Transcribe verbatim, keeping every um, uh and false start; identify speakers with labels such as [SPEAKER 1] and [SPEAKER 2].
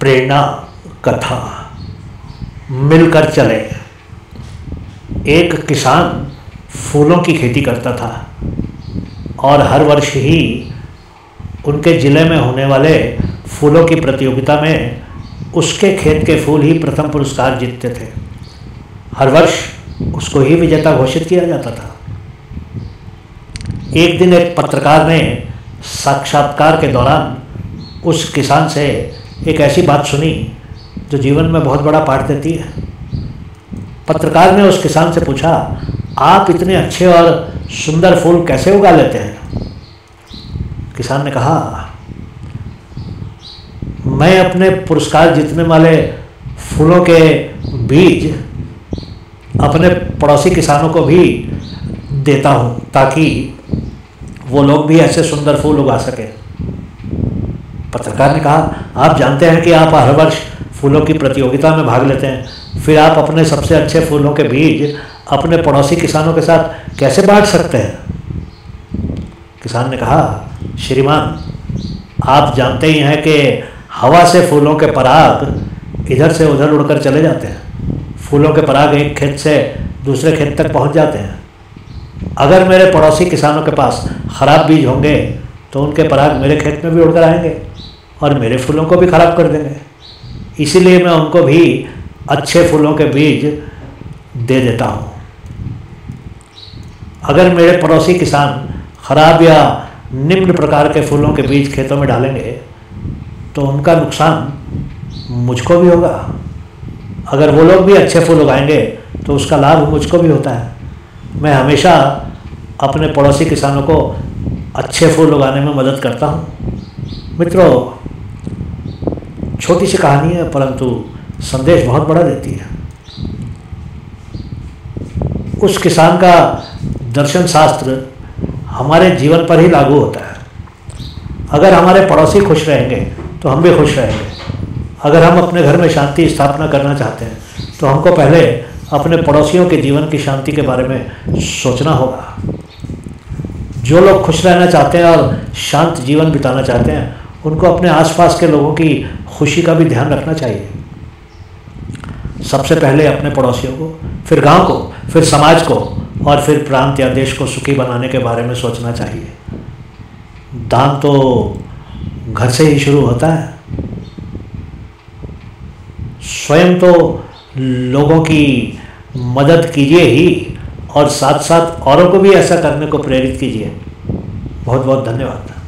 [SPEAKER 1] प्रेरणा कथा। मिलकर चले। एक किसान फूलों की खेती करता था और हर वर्ष ही उनके ज़िले में होने वाले फूलों की प्रतियोगिता में उसके खेत के फूल ही प्रथम पुरस्कार जीतते थे। हर वर्ष उसको ही विजेता घोषित किया जाता था। एक दिन एक पत्रकार ने साक्षात्कार के दौरान उस किसान से एक ऐसी बात सुनी जो जीवन में बहुत बड़ा पाठ देती है। पत्रकार ने उस किसान से पूछा, आप इतने अच्छे और सुंदर फूल कैसे उगा लेते हैं? किसान ने कहा, मैं अपने पुरस्कार जीतने वाले फूलों के बीज अपने पड़ोसी किसानों को भी देता हूँ ताकि वो लोग भी ऐसे सुंदर फूल उगा सकें। पत्रकार ने कहा, आप जानते हैं कि आप हर वर्ष फूलों की प्रतियोगिता में भाग लेते हैं, फिर आप अपने सबसे अच्छे फूलों के बीज अपने पड़ोसी किसानों के साथ कैसे बांट सकते हैं? किसान ने कहा, श्रीमान, आप जानते ही हैं कि हवा से फूलों के पराग इधर से उधर उड़कर चले जाते हैं। फूलों के पराग एक खेत से दूसरे खेत तक पहुंच जाते हैं। अगर मेरे पड़ोसी किसानों के पास खराब बीज होंगे तो उनके पराग मेरे खेत में भी उड़कर आएंगे और मेरे फूलों को भी खराब कर देंगे। इसीलिए मैं उनको भी अच्छे फूलों के बीज दे देता हूँ। अगर मेरे पड़ोसी किसान खराब या निम्न प्रकार के फूलों के बीज खेतों में डालेंगे तो उनका नुकसान मुझको भी होगा। अगर वो लोग भी अच्छे फूल उगाएंगे तो उसका लाभ मुझको भी होता है। मैं हमेशा अपने पड़ोसी किसानों को अच्छे फूल उगाने में मदद करता हूँ। मित्रों, छोटी सी कहानी है परंतु संदेश बहुत बड़ा देती है। उस किसान का दर्शन शास्त्र हमारे जीवन पर ही लागू होता है। अगर हमारे पड़ोसी खुश रहेंगे तो हम भी खुश रहेंगे। अगर हम अपने घर में शांति स्थापना करना चाहते हैं तो हमको पहले अपने पड़ोसियों के जीवन की शांति के बारे में सोचना होगा। जो लोग खुश रहना चाहते हैं और शांत जीवन बिताना चाहते हैं उनको अपने आसपास के लोगों की खुशी का भी ध्यान रखना चाहिए। सबसे पहले अपने पड़ोसियों को, फिर गांव को, फिर समाज को और फिर प्रांत या देश को सुखी बनाने के बारे में सोचना चाहिए। दान तो घर से ही शुरू होता है। स्वयं तो लोगों की मदद कीजिए ही और साथ साथ औरों को भी ऐसा करने को प्रेरित कीजिए। बहुत बहुत धन्यवाद।